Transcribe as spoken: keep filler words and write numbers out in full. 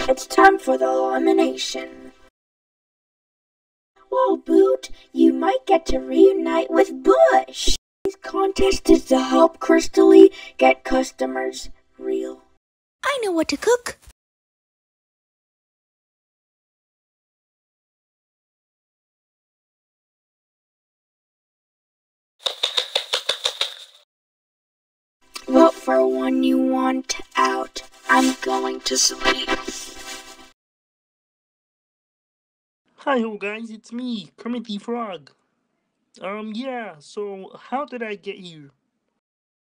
It's time for the elimination. Well, Boot, you might get to reunite with Bush. This contest is to help Crystal get customers real. I know what to cook. Vote for one you want out. I'm going to sleep. Hi ho guys, it's me, Kermit the Frog. Um yeah, so how did I get here?